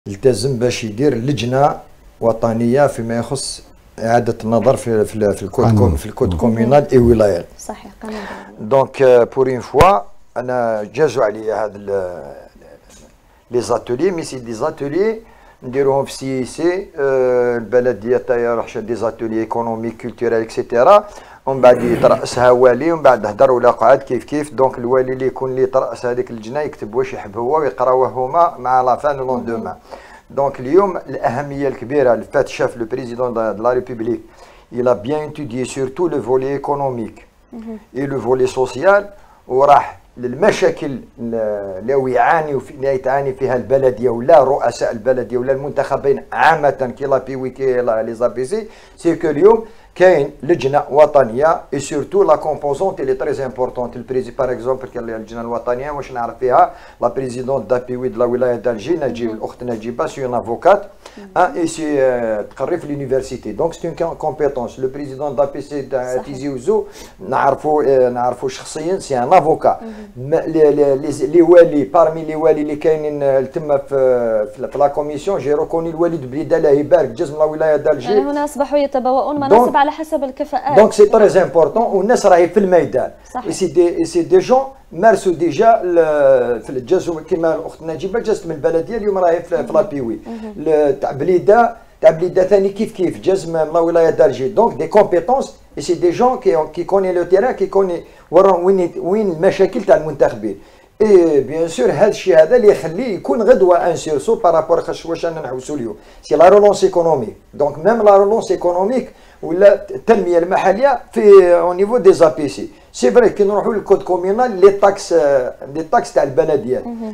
التزم باش يدير لجنه وطنيه فيما يخص اعاده النظر في الكود كومينال اي ولايات. صحيح قانون. دونك بور اون فوا انا جازوا عليا هاد لي زاتولي، مي سي دي زاتولي نديروهم في سي سي البلديه تاعي راح دي زاتولي ايكونوميك كولتورال اكسيتيرا، ومن بعد يترأسها والي، ومن بعد هدر ولا قعد كيف دونك الوالي اللي يكون اللي يترأس هذيك اللجنه يكتب واش يحب هو ويقراوه هما مع لافان لوندومان. دونك اليوم الاهميه الكبيره اللي فات شاف لو بريزيدون دو لا ريبوبليك il a bien étudié surtout le volet économique et le volet social، وراح للمشاكل اللي تعاني فيها البلديه ولا رؤساء البلديه ولا المنتخبين عامه كي لا بي وي كي لي زابيسي، سي كو اليوم كاين لجنه وطنيه اي سورتو لا كومبوزونت اللي تري امبورطونت. البريزي باغ اكزومبل كاين اللجنه الوطنيه واش نعرف فيها لا بريزيدونت دا بي وي د لا ولايه دالجي نجيب الاخت نجيبه سي اون افوكات اي سي تقري في لونيفرسيتي، دونك سي اون كومبيتونس. لو بريزيدون دا بي سي تيزي وزو نعرفوا شخصيا سي ان افوكا. لي والي بارمي لي والي اللي كاينين تما في لا كوميسيون جي ريكوني الوالد بليده الله يبارك جزم لا ولايه دالجي، يعني هنا اصبحوا يتبوؤون مناصب على حسب الكفاءات. دونك سي تري امبورطون والناس راهي في الميدان. سي دي جون مارسوا ديجا في الجزو كما الاخت نجيبه جازت من البلديه اليوم راهي في لا بيوي تاع بليده ثاني كيف جاز من لا ولايه دالجي. دونك دي كومبيتونس اي سي دي جون كي كوني لو تيران كي كوني وين المشاكل تاع المنتخبين. اي بيان سور هذا الشيء هذا اللي يخليه يكون غدوه ان سيرسو بارابور واش انا نحوسوا اليوم سي لا رولونس ايكونوميك. دونك ميم لا رولونس ايكونوميك ولا التنميه المحليه في او نيفو دي زابيسي. سي فري كي نروحوا للكود كومينال لي تاكس تاع البلديات